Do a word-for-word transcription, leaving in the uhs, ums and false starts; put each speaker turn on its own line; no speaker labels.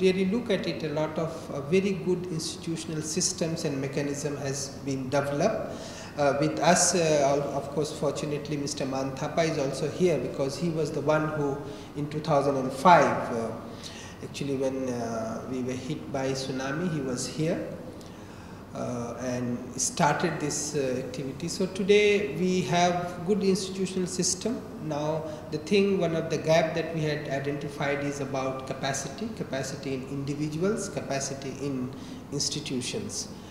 really look at it, a lot of uh, very good institutional systems and mechanism has been developed. Uh, with us, uh, of course, fortunately, Mister Man Thapa is also here, because he was the one who, in two thousand five, uh, actually when uh, we were hit by tsunami, he was here uh, and started this uh, activity. So today we have good institutional system. Now the thing, one of the gap that we had identified is about capacity, capacity in individuals, capacity in institutions.